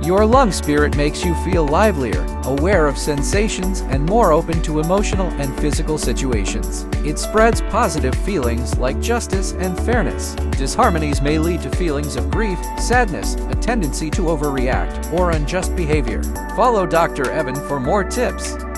Your lung spirit makes you feel livelier, aware of sensations, and more open to emotional and physical situations. It spreads positive feelings like justice and fairness. Disharmonies may lead to feelings of grief, sadness, a tendency to overreact, or unjust behavior. Follow Dr. Evan for more tips.